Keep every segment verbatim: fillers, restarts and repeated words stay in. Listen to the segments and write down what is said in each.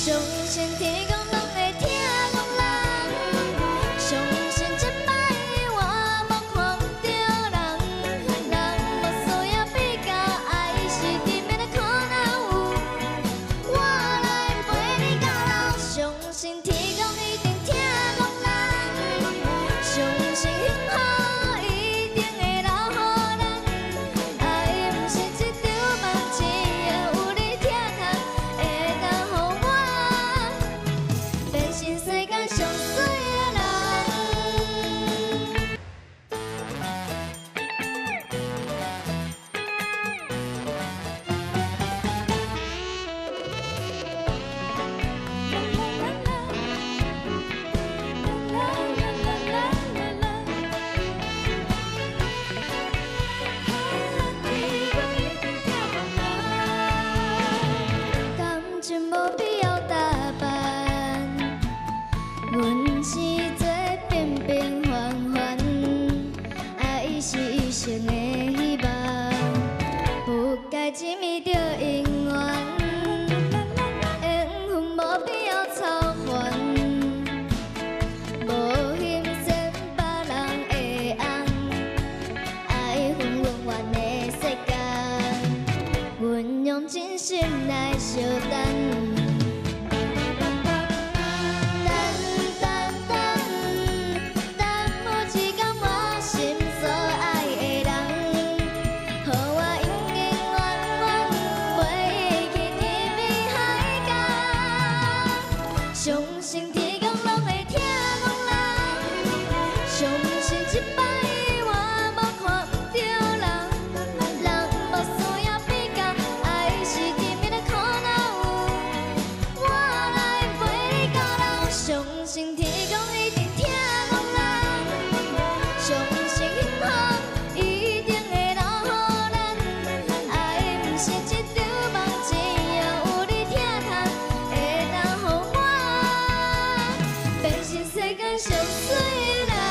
上先天讲拢会听讲人，上先一摆我无看着人，人无需要比较，爱是甜蜜的可能有，我来陪你到老。上先天讲一定听讲人，上先幸福一定会留予人，爱毋是一场梦，只要有你疼痛，会当予我变成世间上水的人。感情无必要打扮，阮是做平平凡凡，爱是一生的希望，不该执迷着姻缘，缘分无必要操烦，无欣赏别人的红，爱恨永远的世界，阮用真心来相等。等等等，等有一天我心所爱的人，予我永永远远陪去甜蜜海角。相信天公拢会听讲人，相信一摆我无看不着人，人无需要比较，爱是甜蜜的可能有，我来陪你到老。相信天公一定听讲人，相信幸福一定会留予人，爱毋是一场梦，只要有你疼痛，会当予我变成世间上水的人。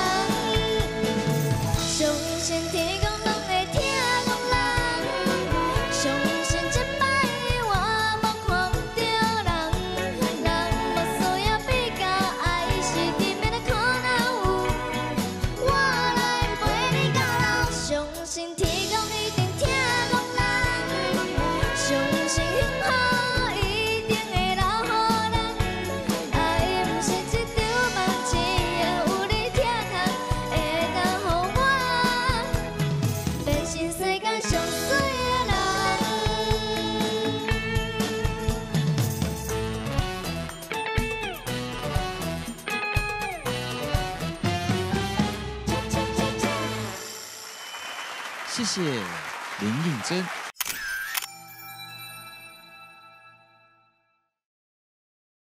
相信天公拢会听讲人，相信一摆我无看不着人，人无需要比较，爱是甜蜜的可能有，我来陪你到老。相信天公一定听讲人，相信幸福一定会留予人，爱毋是一场梦，只要有你疼痛，会当予我变成世间上水的人。 谢谢林应真。